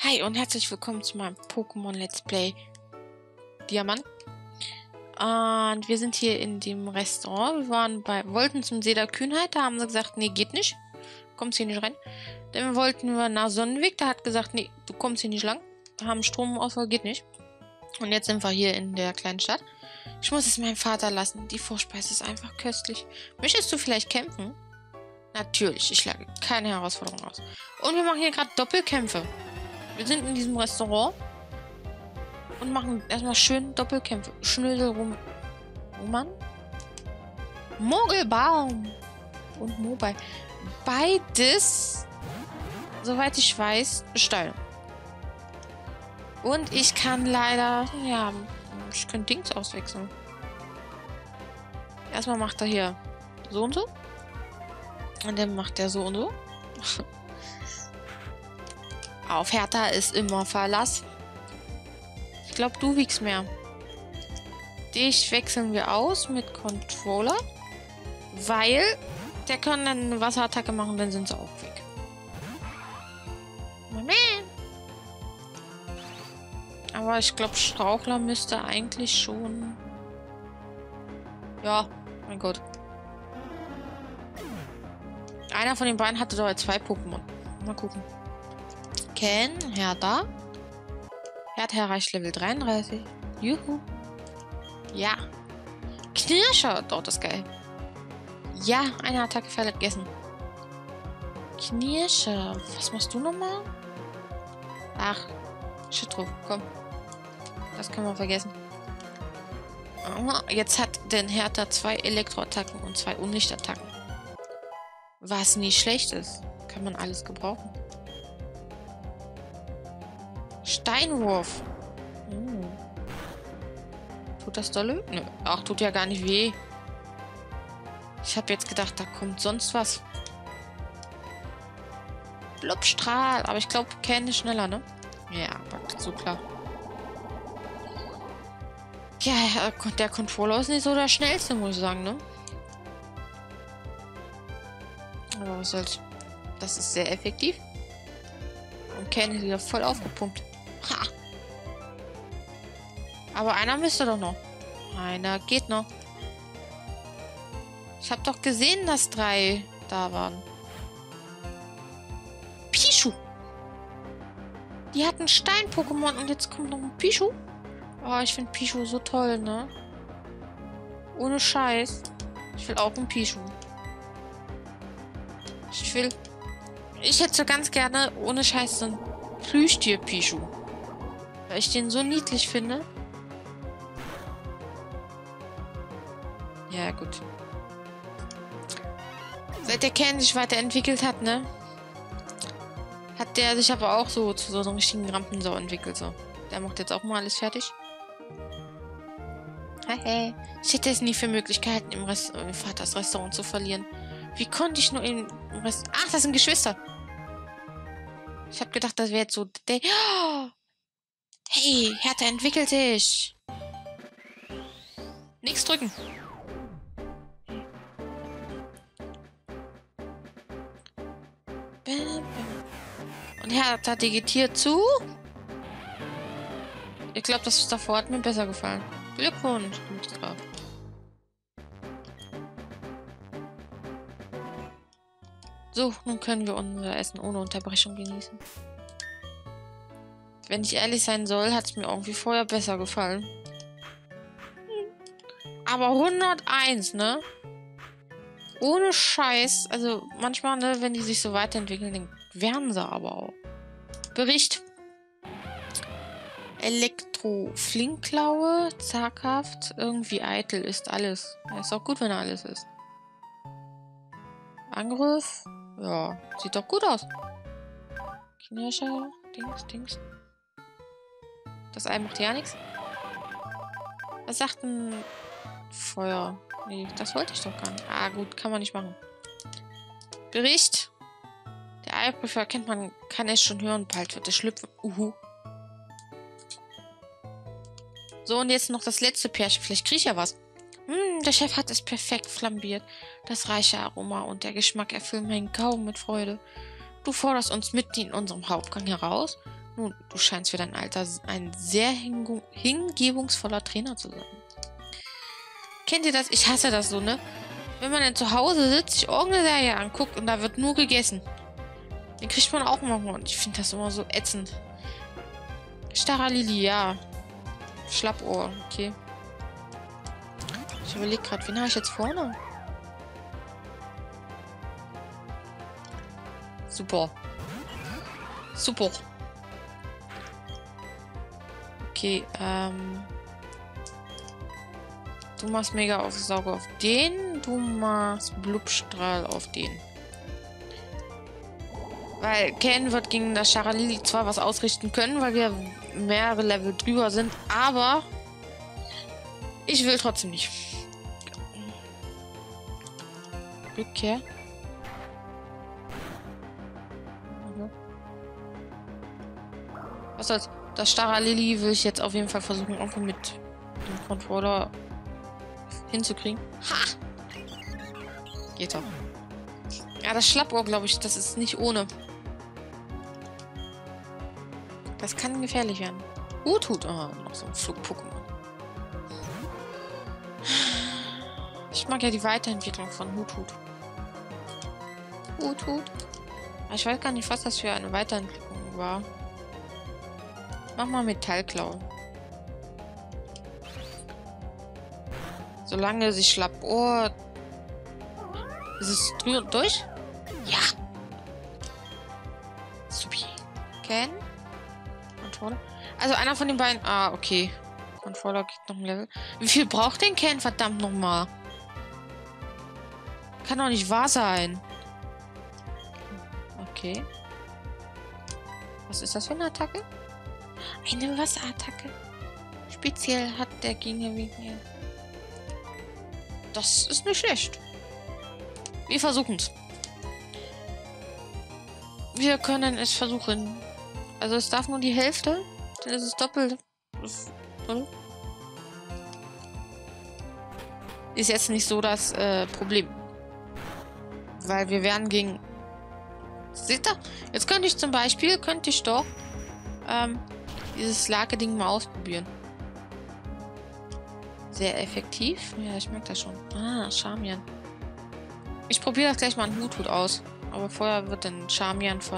Hi und herzlich willkommen zu meinem Pokémon Let's Play Diamant. Und wir sind hier in dem Restaurant. Wir wollten zum See der Kühnheit, da haben sie gesagt, nee, geht nicht. Kommst hier nicht rein. Dann wollten wir nach Sonnenweg, da hat gesagt, nee, du kommst hier nicht lang. Haben Stromausfall, geht nicht. Und jetzt sind wir hier in der kleinen Stadt. Ich muss es meinem Vater lassen. Die Vorspeise ist einfach köstlich. Möchtest du vielleicht kämpfen? Natürlich, ich schlage keine Herausforderung aus. Und wir machen hier gerade Doppelkämpfe. Wir sind in diesem Restaurant und machen erstmal schön Doppelkämpfe. Roman? Mogelbaum und Mobile. Beides, soweit ich weiß, Stein. Und ich kann leider, ja, ich könnte Dings auswechseln. Erstmal macht er hier so und so. Und dann macht er so und so. Auf Hertha ist immer Verlass. Ich glaube, du wiegst mehr. Dich wechseln wir aus mit Controller. Weil der kann dann eine Wasserattacke machen, dann sind sie auch weg. Aber ich glaube, Strauchler müsste eigentlich schon... Ja, mein Gott. Einer von den beiden hatte doch jetzt 2 Pokémon. Mal gucken. Ken, Hertha. Hertha erreicht Level 33. Juhu. Ja. Knirscher. Doch, das ist geil. Ja, eine Attacke vergessen. Knirscher. Was machst du nochmal? Ach. Shit drauf. Komm. Das können wir vergessen. Jetzt hat den Hertha 2 Elektroattacken und 2 Unlichtattacken. Was nicht schlecht ist. Kann man alles gebrauchen. Steinwurf. Tut das dolle? Nö. Ach, tut ja gar nicht weh. Ich habe jetzt gedacht, da kommt sonst was. Blubstrahl. Aber ich glaube, Ken ist schneller, ne? Ja, aber so klar. Ja, der Controller ist nicht so der schnellste, muss ich sagen, ne? Aber was soll's. Das ist sehr effektiv. Und Ken ist wieder voll aufgepumpt. Ha! Aber einer müsste doch noch. Einer geht noch. Ich habe doch gesehen, dass 3 da waren. Pichu! Die hatten Stein-Pokémon und jetzt kommt noch ein Pichu. Oh, ich finde Pichu so toll, ne? Ohne Scheiß. Ich will auch ein Pichu. Ich hätte so ganz gerne, ohne Scheiß, so ein Plüschtier-Pichu. Weil ich den so niedlich finde. Ja, gut. Seit der Ken sich weiterentwickelt hat, ne? Hat der sich aber auch so zu so einem richtigen Rampensau entwickelt, so. Der macht jetzt auch mal alles fertig. Hey. Ich hätte es nie für Möglichkeiten, im Vaters Restaurant zu verlieren. Wie konnte ich nur im Restaurant... Ach, das sind Geschwister. Ich habe gedacht, das wäre jetzt so... Oh! Hey, Hertha, entwickelt dich. Nichts drücken. Und Hertha digitiert zu. Ich glaube, das davor hat mir besser gefallen. Glückwunsch. So, nun können wir unser Essen ohne Unterbrechung genießen. Wenn ich ehrlich sein soll, hat es mir irgendwie vorher besser gefallen. Aber 101, ne? Ohne Scheiß. Also manchmal, ne, wenn die sich so weiterentwickeln, dann werden sie aber auch. Bericht. Elektro-Flinkklaue, zaghaft, irgendwie eitel ist alles. Ja, ist auch gut, wenn er alles ist. Angriff. Ja, sieht doch gut aus. Knirscher, Dings. Das Ei macht ja nichts. Was sagt denn Feuer? Nee, das wollte ich doch gar nicht. Ah, gut, kann man nicht machen. Bericht. Der Eiprüfer erkennt man, kann es schon hören. Bald wird es schlüpfen. So, und jetzt noch das letzte Pärchen. Vielleicht kriege ich ja was. Der Chef hat es perfekt flambiert. Das reiche Aroma und der Geschmack erfüllen meinen Gaumen mit Freude. Du forderst uns mitten in unserem Hauptgang heraus? Nun, du scheinst für dein Alter ein sehr hingebungsvoller Trainer zu sein. Kennt ihr das? Ich hasse das so, ne? Wenn man dann zu Hause sitzt, sich irgendeine Serie anguckt und da wird nur gegessen. Den kriegt man auch manchmal. Und ich finde das immer so ätzend. Staralili, ja. Schlappohr, okay. Ich überlege gerade, wen habe ich jetzt vorne? Super. Super. Okay, du machst Mega-Aufsauger auf den. Du machst Blubstrahl auf den. Weil Ken wird gegen das Charalili zwar was ausrichten können, weil wir mehrere Level drüber sind, aber ich will trotzdem nicht. Rückkehr. Was soll's? Das Staralili will ich jetzt auf jeden Fall versuchen, irgendwie mit dem Controller hinzukriegen. Ha! Geht doch. Ja, das Schlappohr, glaube ich, das ist nicht ohne. Das kann gefährlich werden. Hut. Oh, noch so ein Flug-Pokémon. Ich mag ja die Weiterentwicklung von Hut. Ich weiß gar nicht, was das für eine Weiterentwicklung war. Mach mal Metallklau. Solange sich Schlappohr... Ist es durch? Ja! Supi. Ken? Controller? Also einer von den beiden... Ah, okay. Controller geht noch ein Level. Wie viel braucht denn Ken? Verdammt nochmal. Kann doch nicht wahr sein. Okay. Was ist das für eine Attacke? Eine Wasserattacke. Speziell hat der Gegner wegen mir. Das ist nicht schlecht. Wir versuchen es. Wir können es versuchen. Also es darf nur die Hälfte. Dann ist es doppelt. Ist jetzt nicht so das Problem. Weil wir werden gegen... Seht ihr? Jetzt könnte ich zum Beispiel, doch dieses Lake-Ding mal ausprobieren. Sehr effektiv. Ja, ich merke das schon. Ah, Charmian. Ich probiere das gleich mal an Hut aus. Aber vorher wird dann Charmian von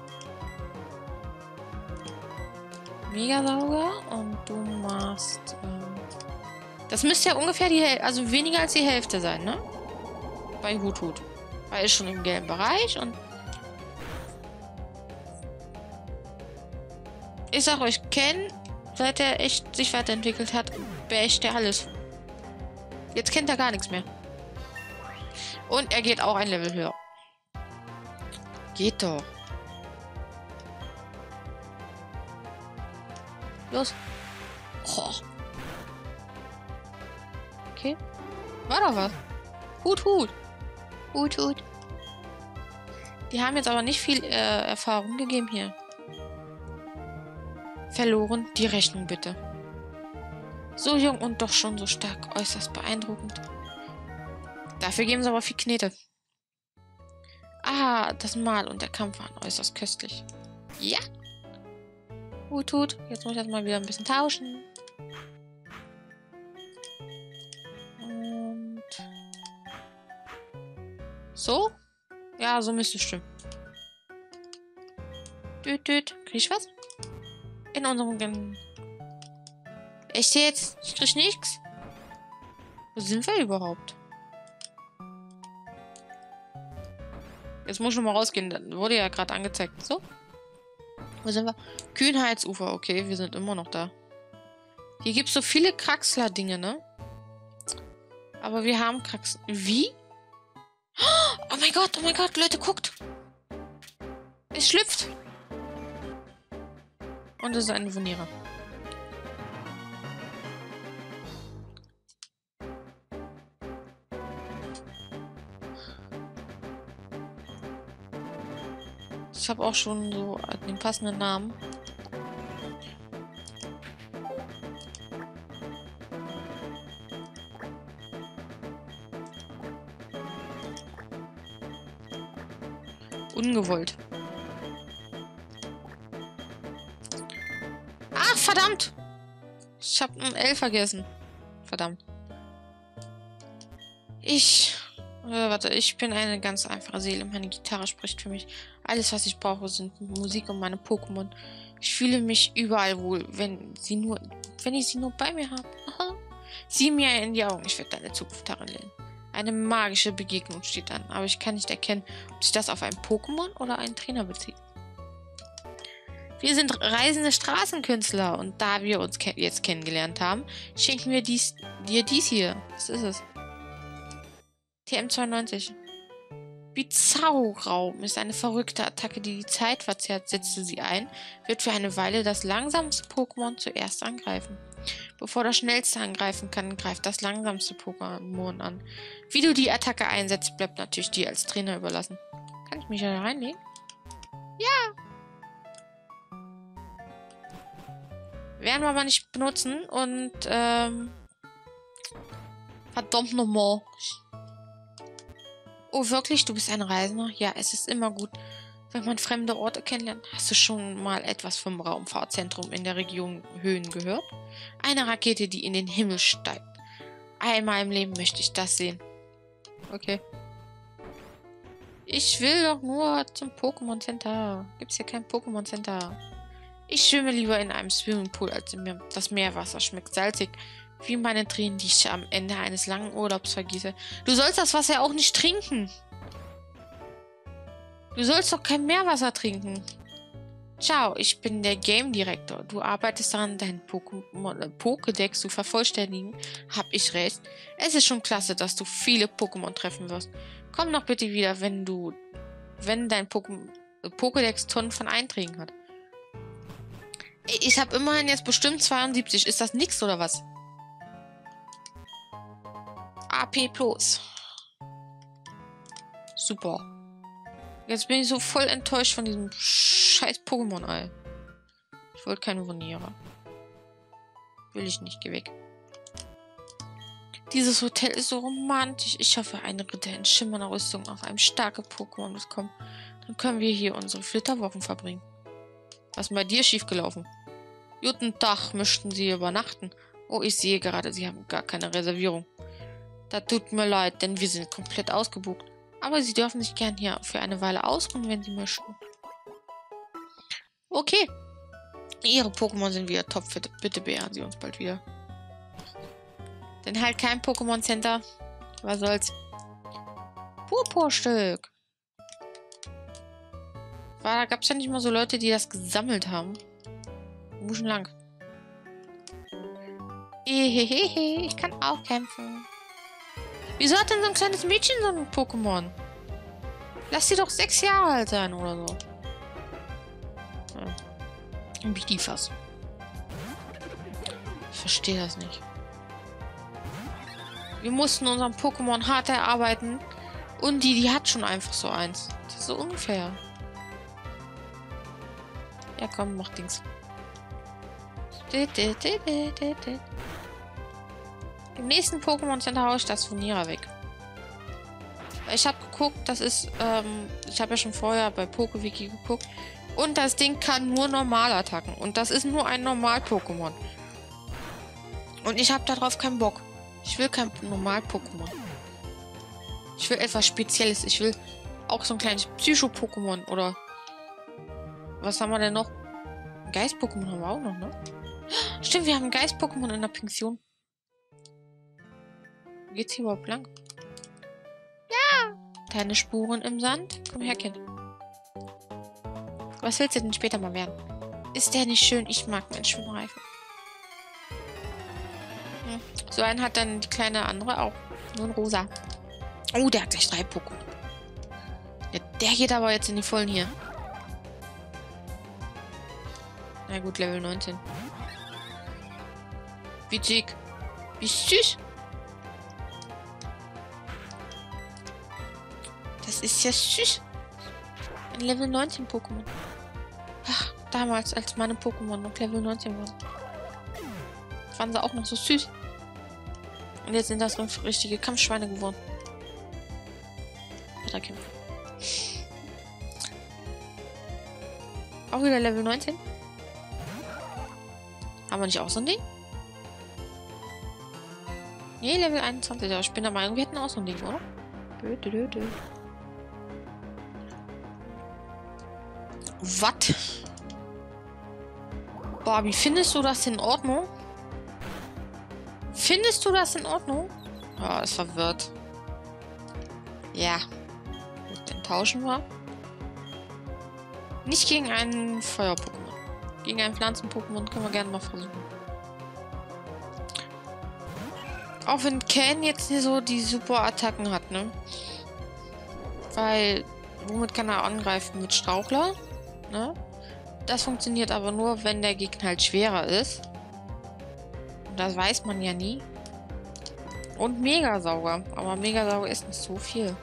Megasauger und du machst... das müsste ja ungefähr die Hälfte, also weniger als die Hälfte sein, ne? Bei Hut. Weil ist schon im gelben Bereich und... Ich sag euch, Ken, seit er echt sich weiterentwickelt hat, beherrscht er alles. Jetzt kennt er gar nichts mehr. Und er geht auch ein Level höher. Geht doch. Los. Oh. Okay. War doch was. Hut. Die haben jetzt aber nicht viel Erfahrung gegeben hier. Verloren. Die Rechnung bitte. So jung und doch schon so stark. Äußerst beeindruckend. Dafür geben sie aber viel Knete. Ah, das Mahl und der Kampf waren äußerst köstlich. Ja. Hut. Jetzt muss ich erstmal wieder ein bisschen tauschen. Und... So? Ja, so müsste es stimmen. Krieg ich was? In unserem... Echt jetzt? Ich krieg nichts? Wo sind wir überhaupt? Jetzt muss ich schon mal rausgehen. Das wurde ja gerade angezeigt. So. Wo sind wir? Kühnheitsufer. Okay, wir sind immer noch da. Hier gibt es so viele Kraxler-Dinge, ne? Aber wir haben Kraxler. Wie? Oh mein Gott, Leute, guckt! Es schlüpft! Und es ist ein Vonierer. Ich habe auch schon so den passenden Namen. Ungewollt. verdammt! Ich habe ein L vergessen. Verdammt. Warte, ich bin eine ganz einfache Seele. Meine Gitarre spricht für mich. Alles, was ich brauche, sind Musik und meine Pokémon. Ich fühle mich überall wohl, wenn ich sie nur bei mir habe. Sieh mir in die Augen, ich werde deine Zukunft darin lehnen. Eine magische Begegnung steht an, aber ich kann nicht erkennen, ob sich das auf ein Pokémon oder einen Trainer bezieht. Wir sind reisende Straßenkünstler und da wir uns jetzt kennengelernt haben, schenken wir dir dies hier. Was ist es? TM92. Bizarro-Raum ist eine verrückte Attacke, die die Zeit verzerrt. Setzt du sie ein, wird für eine Weile das langsamste Pokémon zuerst angreifen. Bevor das schnellste angreifen kann, greift das langsamste Pokémon an. Wie du die Attacke einsetzt, bleibt natürlich dir als Trainer überlassen. Kann ich mich da reinlegen? Ja! Werden wir aber nicht benutzen und, verdammt nochmal. Oh, wirklich? Du bist ein Reisender? Ja, es ist immer gut, wenn man fremde Orte kennenlernt. Hast du schon mal etwas vom Raumfahrtzentrum in der Region Höhen gehört? Eine Rakete, die in den Himmel steigt. Einmal im Leben möchte ich das sehen. Okay. Ich will doch nur zum Pokémon Center. Gibt's hier kein Pokémon Center? Ich schwimme lieber in einem Swimmingpool als im Meer. Das Meerwasser schmeckt salzig, wie meine Tränen, die ich am Ende eines langen Urlaubs vergieße. Du sollst das Wasser auch nicht trinken. Du sollst doch kein Meerwasser trinken. Ciao, ich bin der Game Director. Du arbeitest daran, deinen Pokédex zu vervollständigen. Hab ich recht? Es ist schon klasse, dass du viele Pokémon treffen wirst. Komm doch bitte wieder, wenn dein Pokédex Tonnen von Einträgen hat. Ich habe immerhin jetzt bestimmt 72. Ist das nix oder was? AP Plus. Super. Jetzt bin ich so voll enttäuscht von diesem scheiß Pokémon-Ei. Ich wollte keine Voniere. Will ich nicht, geh weg. Dieses Hotel ist so romantisch. Ich hoffe, ein Ritter in schimmernder Rüstung auf einem starken Pokémon wird kommen. Dann können wir hier unsere Flitterwochen verbringen. Was ist denn bei dir schiefgelaufen? Guten Tag, möchten Sie übernachten? Oh, ich sehe gerade, Sie haben gar keine Reservierung. Da tut mir leid, denn wir sind komplett ausgebucht. Aber Sie dürfen sich gern hier für eine Weile ausruhen, wenn Sie möchten. Okay. Ihre Pokémon sind wieder topfit. Bitte beehren Sie uns bald wieder. Denn halt kein Pokémon Center. Was soll's? Purpurstück. Da gab's ja nicht mal so Leute, die das gesammelt haben. Wo schon lang? Hehehe, ich kann auch kämpfen. Wieso hat denn so ein kleines Mädchen so ein Pokémon? Lass sie doch 6 Jahre alt sein oder so. Ja. Wie die fast. Ich verstehe das nicht. Wir mussten unseren Pokémon hart erarbeiten. Und die hat schon einfach so eins. Das ist so ungefähr. Ja, komm, mach Dings. Im nächsten Pokémon Center haue ich das Furnierer weg. Ich habe geguckt, das ist, ich habe ja schon vorher bei PokeWiki geguckt. Und das Ding kann nur Normalattacken. Und das ist nur ein Normal-Pokémon. Und ich habe darauf keinen Bock. Ich will kein Normal-Pokémon. Ich will etwas Spezielles. Ich will auch so ein kleines Psycho-Pokémon oder... Was haben wir denn noch? Ein Geist-Pokémon haben wir auch noch, ne? Stimmt, wir haben ein Geist-Pokémon in der Pension. Geht's hier überhaupt lang? Ja! Deine Spuren im Sand? Komm her, Kind. Was willst du denn später mal werden? Ist der nicht schön? Ich mag meinen Schwimmreifen. Hm. So einen hat dann die kleine andere auch. Nur ein rosa. Oh, der hat gleich 3 Pokémon. Der geht aber jetzt in die Vollen hier. Na gut, Level 19. Witzig. Wie süß. Das ist ja süß. Ein Level 19 Pokémon. Ach, damals, als meine Pokémon noch Level 19 waren. Waren sie auch noch so süß. Und jetzt sind das richtige Kampfschweine geworden. Oder kämpfen. Auch wieder Level 19. Haben wir nicht auch so ein Ding? Nee, Level 21. Aber ich bin der Meinung, wir hätten auch so ein Ding, oder? Was? Boah, wie findest du das in Ordnung? Findest du das in Ordnung? Oh, ist verwirrt. Ja. Gut, dann tauschen wir. Nicht gegen einen Feuer-Pokémon. Gegen einen Pflanzen-Pokémon können wir gerne mal versuchen. Auch wenn Ken jetzt nicht so die super Attacken hat, ne? Weil, womit kann er angreifen? Mit Strauchler, ne? Das funktioniert aber nur, wenn der Gegner halt schwerer ist. Und das weiß man ja nie. Und Megasauger. Aber Megasauger ist nicht so viel.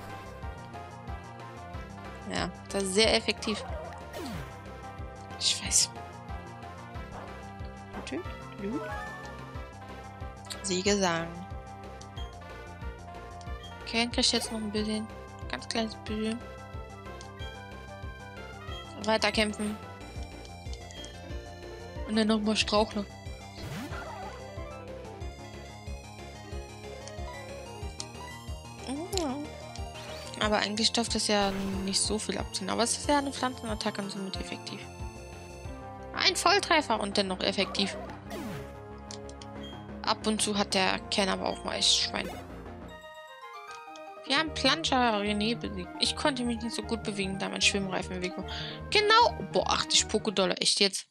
Ja, das ist sehr effektiv. Ich weiß. Siegesang. Ken kriegt jetzt noch ein bisschen. Ganz kleines bisschen. Weiterkämpfen. Und dann nochmal Strauchler. Aber eigentlich darf das ja nicht so viel abziehen. Aber es ist ja eine Pflanzenattacke und somit effektiv. Ein Volltreffer und dennoch effektiv. Ab und zu hat der Ken aber auch mal echt Schwein. Wir haben Planscher René besiegt. Ich konnte mich nicht so gut bewegen, da mein Schwimmreifen weg war. Genau. Boah, 80 Pokédollar. Echt jetzt?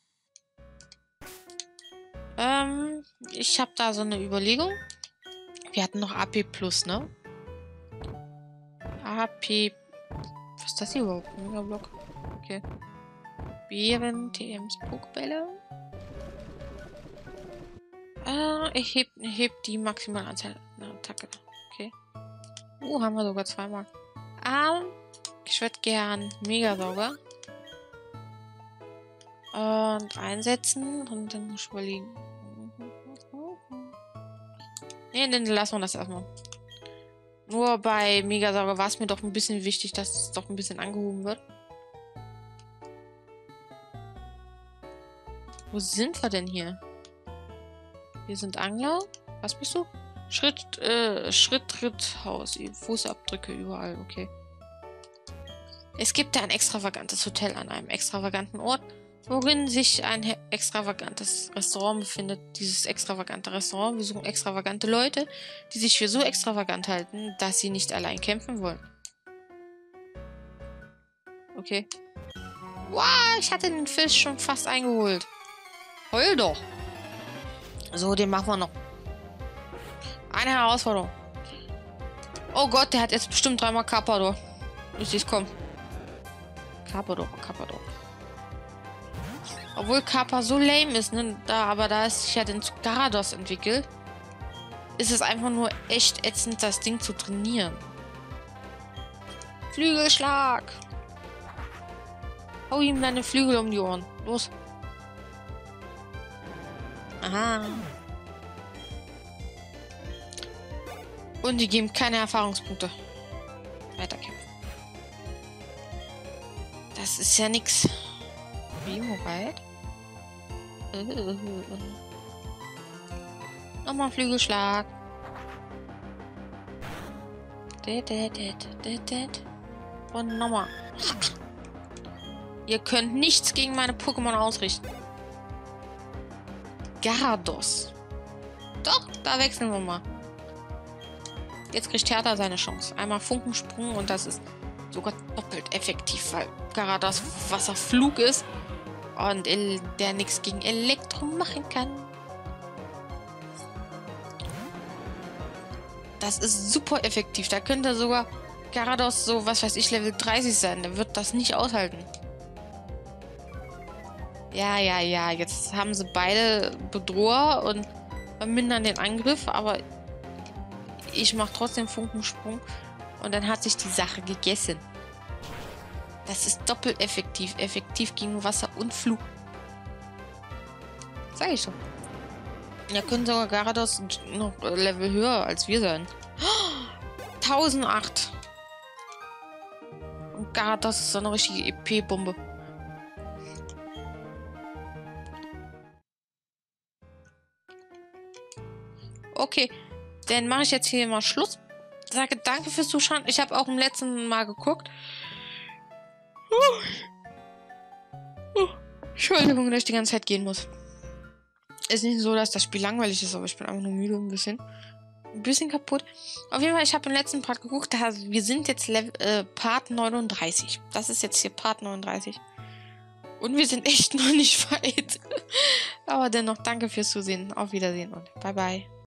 Ich habe da so eine Überlegung. Wir hatten noch AP Plus, ne? AP. Was ist das hier überhaupt? Megablock. Okay. Bären, TMs, Pokebälle. Ich heb die maximale Anzahl einer Attacke. Okay. Haben wir sogar zweimal. Ich würde gern Megasauger. Und einsetzen. Und dann muss ich überlegen. Nee, dann lassen wir das erstmal. Nur bei Megasauger war es mir doch ein bisschen wichtig, dass es doch ein bisschen angehoben wird. Wo sind wir denn hier? Wir sind Angler. Was bist du? Schritt-Tritt-Haus. Fußabdrücke überall. Okay. Es gibt ein extravagantes Hotel an einem extravaganten Ort, worin sich ein extravagantes Restaurant befindet. Dieses extravagante Restaurant besuchen extravagante Leute, die sich für so extravagant halten, dass sie nicht allein kämpfen wollen. Okay. Wow, ich hatte den Fisch schon fast eingeholt. Heul doch. So, den machen wir noch. Eine Herausforderung. Oh Gott, der hat jetzt bestimmt 3-mal Carpador. Ich sehe es kommen. Carpador. Obwohl Kappa so lame ist, ne? Aber da es sich ja den zu Garados entwickelt, ist es einfach nur echt ätzend, das Ding zu trainieren. Flügelschlag! Hau ihm deine Flügel um die Ohren. Los! Aha. Und die geben keine Erfahrungspunkte. Weiterkämpfen. Das ist ja nix. Wie, Mobile? Nochmal Flügelschlag. Und nochmal. Ihr könnt nichts gegen meine Pokémon ausrichten. Garados. Doch, da wechseln wir mal. Jetzt kriegt Hertha seine Chance. Einmal Funkensprung und das ist sogar doppelt effektiv, weil Garados Wasserflug ist und der nichts gegen Elektro machen kann. Das ist super effektiv. Da könnte sogar Garados so, was weiß ich, Level 30 sein. Der wird das nicht aushalten. Ja. Jetzt haben sie beide Bedroher und vermindern den Angriff, aber ich mache trotzdem Funkensprung und dann hat sich die Sache gegessen. Das ist doppelt effektiv. Effektiv gegen Wasser und Flug. Sag ich schon. Ja, können sogar Garados noch Level höher als wir sein. 1008. Und Garados ist so eine richtige EP-Bombe. Okay, dann mache ich jetzt hier mal Schluss. Sage danke fürs Zuschauen. Ich habe auch im letzten Mal geguckt. Entschuldigung, dass ich die ganze Zeit gehen muss. Ist nicht so, dass das Spiel langweilig ist, aber ich bin einfach nur müde ein bisschen. Ein bisschen kaputt. Auf jeden Fall, ich habe im letzten Part geguckt, wir sind jetzt Part 39. Das ist jetzt hier Part 39. Und wir sind echt noch nicht weit. Aber dennoch, danke fürs Zusehen. Auf Wiedersehen und bye bye.